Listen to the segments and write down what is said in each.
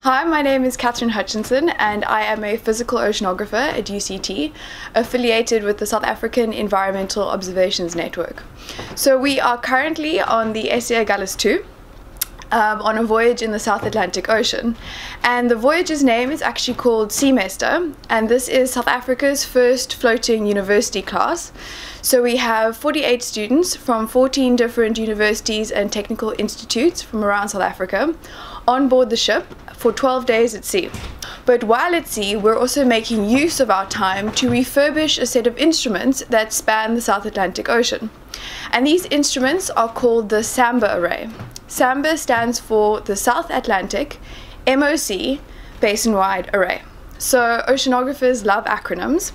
Hi, my name is Catherine Hutchinson and I am a physical oceanographer at UCT, affiliated with the South African Environmental Observations Network. So we are currently on the Agulhas 2 on a voyage in the South Atlantic Ocean, and the voyage's name is actually called SEAmester, and this is South Africa's first floating university class. So we have 48 students from 14 different universities and technical institutes from around South Africa on board the ship for 12 days at sea. But while at sea, we're also making use of our time to refurbish a set of instruments that span the South Atlantic Ocean. And these instruments are called the SAMBA array. SAMBA stands for the South Atlantic MOC Basin-Wide Array. So oceanographers love acronyms.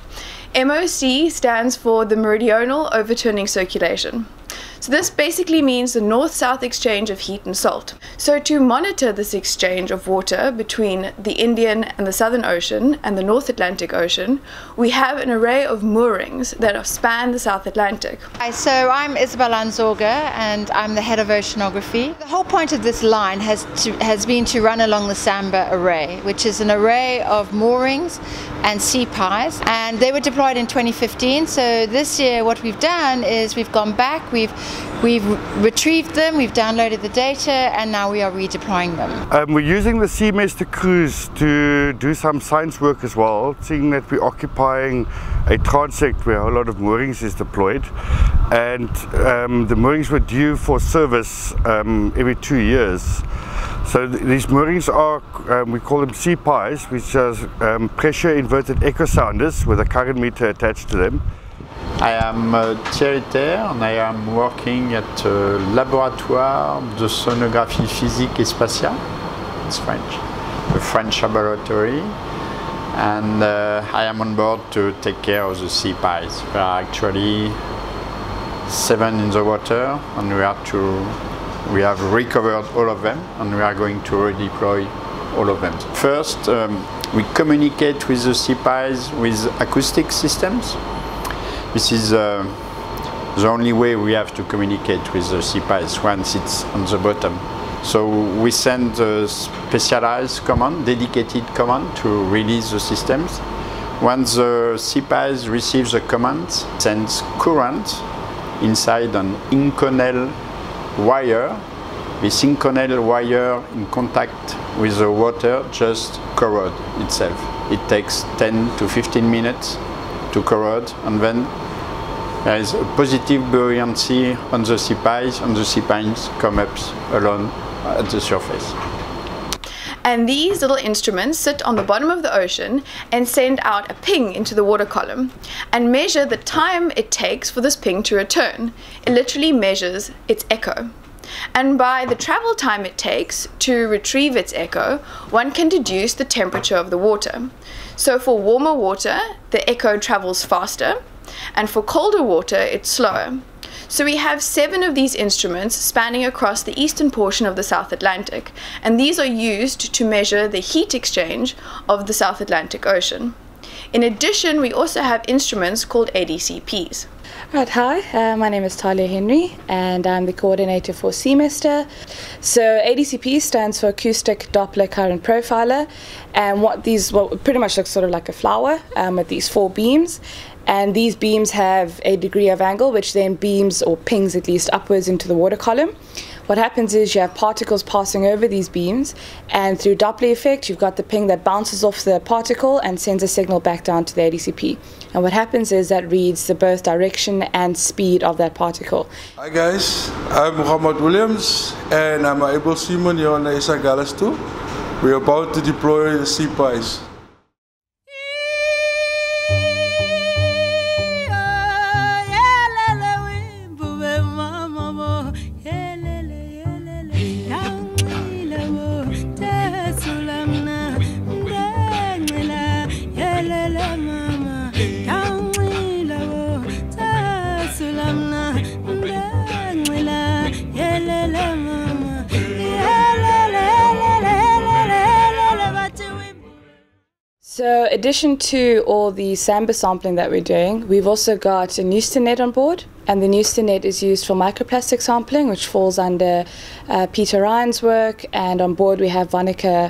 MOC stands for the Meridional Overturning Circulation. So this basically means the north-south exchange of heat and salt. So to monitor this exchange of water between the Indian and the Southern Ocean and the North Atlantic Ocean, we have an array of moorings that span the South Atlantic. Hi, so I'm Isabel Anzorga and I'm the head of oceanography. The whole point of this line has been to run along the SAMBA array, which is an array of moorings and sea pies, and they were deployed in 2015. So this year what we've done is we've gone back, we've retrieved them, we've downloaded the data, and now we are redeploying them. We're using the SEAmester cruise to do some science work as well, seeing that we're occupying a transect where a whole lot of moorings is deployed, and the moorings were due for service every 2 years. So these moorings are, we call them sea pies, which are pressure inverted echo sounders with a current meter attached to them. I am Thierry Terre and I am working at a Laboratoire de Sonographie Physique et Spatiale. It's French, a French laboratory, and I am on board to take care of the sea pies. There are actually 7 in the water, and we have recovered all of them, and we are going to redeploy all of them. First, we communicate with the sea pies with acoustic systems. This is the only way we have to communicate with the sea pies once it's on the bottom. So we send a specialized command, dedicated command to release the systems. Once the sea pies receives the command, it sends current inside an Inconel wire. This Inconel wire in contact with the water just corrode itself. It takes 10 to 15 minutes to corrode, and then there is a positive buoyancy on the sea pies, and the sea pies come up alone at the surface. And these little instruments sit on the bottom of the ocean and send out a ping into the water column and measure the time it takes for this ping to return. It literally measures its echo. And by the travel time it takes to retrieve its echo, one can deduce the temperature of the water. So for warmer water, the echo travels faster, and for colder water, it's slower. So we have 7 of these instruments spanning across the eastern portion of the South Atlantic, and these are used to measure the heat exchange of the South Atlantic Ocean. In addition, we also have instruments called ADCPs. Right, hi, my name is Talia Henry and I'm the coordinator for SEAmester. So ADCP stands for Acoustic Doppler Current Profiler, and what pretty much looks sort of like a flower with these 4 beams. And these beams have a degree of angle which then beams or pings at least upwards into the water column. What happens is you have particles passing over these beams, and through Doppler effect you've got the ping that bounces off the particle and sends a signal back down to the ADCP. And what happens is that reads the both direction and speed of that particle. Hi guys, I'm Muhammad Williams and I'm an able seaman here on the Agulhas 2. We're about to deploy the sea pies. So in addition to all the SAMBA sampling that we're doing, we've also got a Newston net on board, and the Newston net is used for microplastic sampling, which falls under Peter Ryan's work, and on board we have Vanica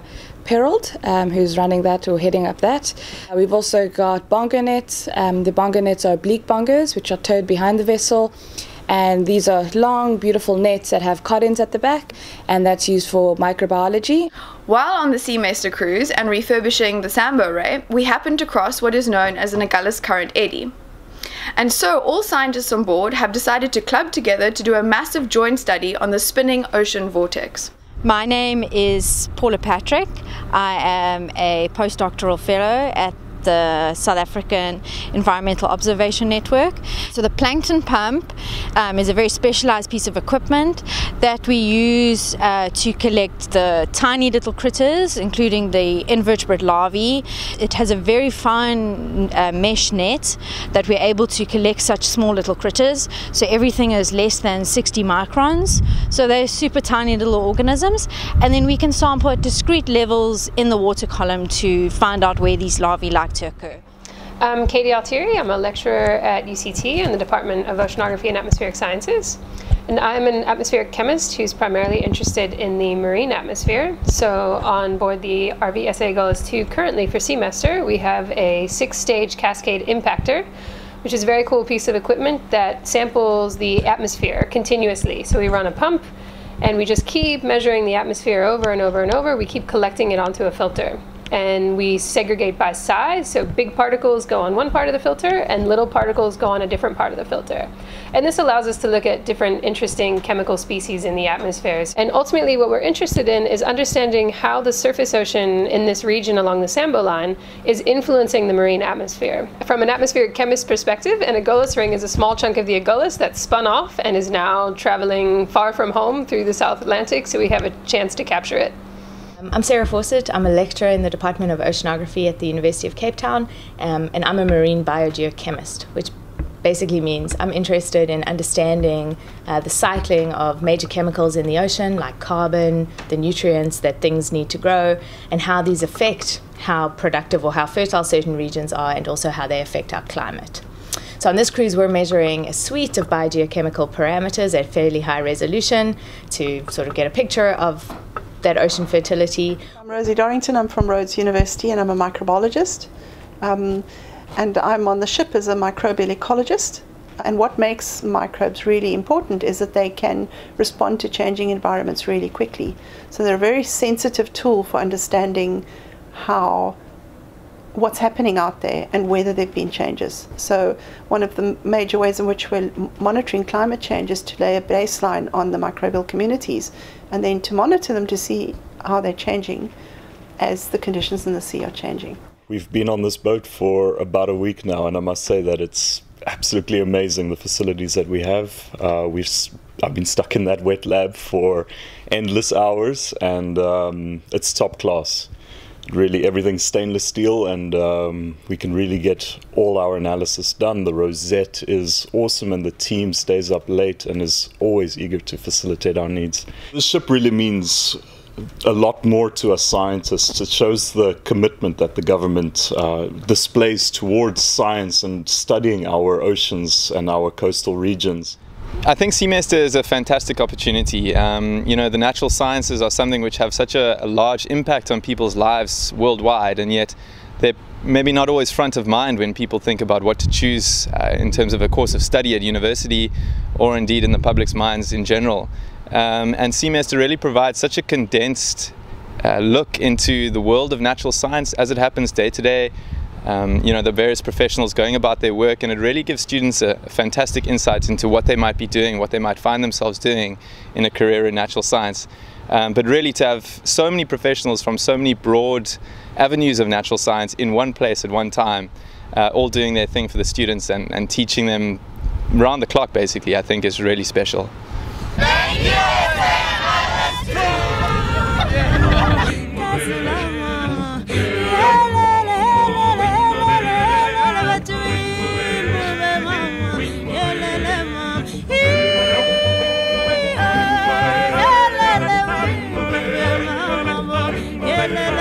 Perald, who's running that or heading up that. We've also got bongo nets. The bongo nets are oblique bongos, which are towed behind the vessel. And these are long, beautiful nets that have cod-ends at the back, and that's used for microbiology. While on the SEAmester cruise and refurbishing the SAMBA array, we happened to cross what is known as an Agulhas current eddy. And so all scientists on board have decided to club together to do a massive joint study on the spinning ocean vortex. My name is Paula Patrick. I am a postdoctoral fellow at the South African Environmental Observation Network. So the plankton pump is a very specialized piece of equipment that we use to collect the tiny little critters, including the invertebrate larvae. It has a very fine mesh net that we're able to collect such small little critters. So everything is less than 60 microns. So they're super tiny little organisms. And then we can sample at discrete levels in the water column to find out where these larvae like to occur. I'm Katie Altieri. I'm a lecturer at UCT in the Department of Oceanography and Atmospheric Sciences. And I'm an atmospheric chemist who's primarily interested in the marine atmosphere. So on board the RV SA Agulhas 2 currently for SEAmester, we have a 6-stage cascade impactor, which is a very cool piece of equipment that samples the atmosphere continuously. So we run a pump and we just keep measuring the atmosphere over and over and over. We keep collecting it onto a filter. And we segregate by size, so big particles go on one part of the filter and little particles go on a different part of the filter. And this allows us to look at different interesting chemical species in the atmospheres. And ultimately what we're interested in is understanding how the surface ocean in this region along the SAMBA line is influencing the marine atmosphere. From an atmospheric chemist perspective, an Agulhas ring is a small chunk of the Agulhas that's spun off and is now traveling far from home through the South Atlantic, so we have a chance to capture it. I'm Sarah Fawcett. I'm a lecturer in the Department of Oceanography at the University of Cape Town, and I'm a marine biogeochemist, which basically means I'm interested in understanding the cycling of major chemicals in the ocean, like carbon, the nutrients that things need to grow, and how these affect how productive or how fertile certain regions are, and also how they affect our climate. So on this cruise, we're measuring a suite of biogeochemical parameters at fairly high resolution to sort of get a picture of that ocean fertility. I'm Rosie Dorrington. I'm from Rhodes University and I'm a microbiologist. And I'm on the ship as a microbial ecologist. And what makes microbes really important is that they can respond to changing environments really quickly. So they're a very sensitive tool for understanding what's happening out there and whether there have been changes. So one of the major ways in which we're monitoring climate change is to lay a baseline on the microbial communities and then to monitor them to see how they're changing as the conditions in the sea are changing. We've been on this boat for about a week now, and I must say that it's absolutely amazing, the facilities that we have. I've been stuck in that wet lab for endless hours, and it's top class. Really, everything's stainless steel, and we can really get all our analysis done. The rosette is awesome, and the team stays up late and is always eager to facilitate our needs. This ship really means a lot more to us scientists. It shows the commitment that the government displays towards science and studying our oceans and our coastal regions. I think SEAmester is a fantastic opportunity. You know, the natural sciences are something which have such a large impact on people's lives worldwide, and yet they're maybe not always front of mind when people think about what to choose in terms of a course of study at university or indeed in the public's minds in general. And SEAmester really provides such a condensed look into the world of natural science as it happens day to day. You know, the various professionals going about their work, and it really gives students a fantastic insight into what they might be doing, what they might find themselves doing in a career in natural science. But really to have so many professionals from so many broad avenues of natural science in one place at one time, all doing their thing for the students and teaching them round the clock, basically, I think is really special. Thank you.